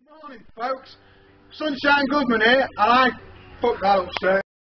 Morning folks, Sunshine Goodman here, and I fucked that up straight.